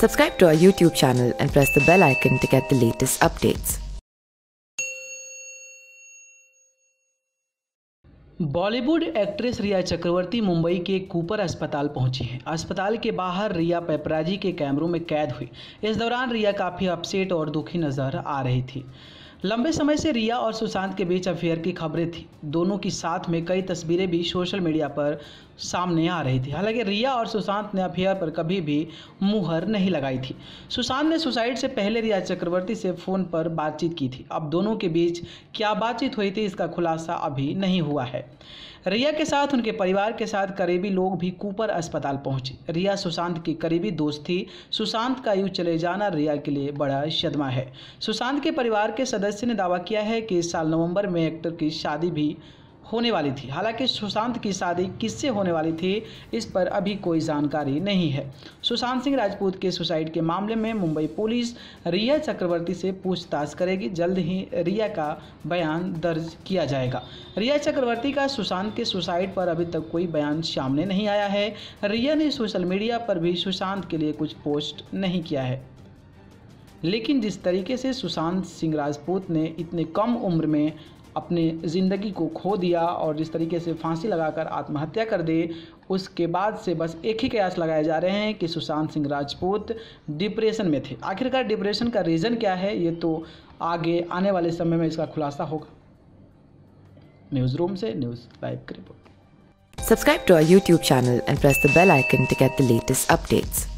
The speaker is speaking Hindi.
Subscribe to our YouTube channel and press the bell icon to get the latest updates. Bollywood actress Rhea Chakraborty Mumbai के कूपर अस्पताल पहुंची हैं। अस्पताल के बाहर रिया पेपराजी के कैमरों में कैद हुई। इस दौरान रिया काफ़ी अपसेट और दुखी नज़र आ रही थी। लंबे समय से रिया और सुशांत के बीच अफेयर की खबरें थी। दोनों की साथ में कई तस्वीरें भी सोशल मीडिया पर सामने आ रही थी। हालांकि रिया और सुशांत ने अफेयर पर कभी भी मुहर नहीं लगाई थी। सुशांत ने सुसाइड से पहले रिया चक्रवर्ती से फ़ोन पर बातचीत की थी। अब दोनों के बीच क्या बातचीत हुई थी, इसका खुलासा अभी नहीं हुआ है। रिया के साथ उनके परिवार के साथ करीबी लोग भी कूपर अस्पताल पहुंचे। रिया सुशांत की करीबी दोस्त थी। सुशांत का यूं चले जाना रिया के लिए बड़ा सदमा है। सुशांत के परिवार के सदस्य ने दावा किया है कि इस साल नवंबर में एक्टर की शादी भी होने वाली थी। हालांकि सुशांत की शादी किससे होने वाली थी, इस पर अभी कोई जानकारी नहीं है। सुशांत सिंह राजपूत के सुसाइड के मामले में मुंबई पुलिस रिया चक्रवर्ती से पूछताछ करेगी। जल्द ही रिया का बयान दर्ज किया जाएगा। रिया चक्रवर्ती का सुशांत के सुसाइड पर अभी तक कोई बयान सामने नहीं आया है। रिया ने सोशल मीडिया पर भी सुशांत के लिए कुछ पोस्ट नहीं किया है। लेकिन जिस तरीके से सुशांत सिंह राजपूत ने इतने कम उम्र में अपने ज़िंदगी को खो दिया और जिस तरीके से फांसी लगाकर आत्महत्या कर दे, उसके बाद से बस एक ही कयास लगाए जा रहे हैं कि सुशांत सिंह राजपूत डिप्रेशन में थे। आखिरकार डिप्रेशन का रीज़न क्या है, ये तो आगे आने वाले समय में इसका खुलासा होगा। न्यूज़ रूम से न्यूज़ लाइव की रिपोर्ट। Subscribe to our YouTube channel and press the bell icon to get the latest updates.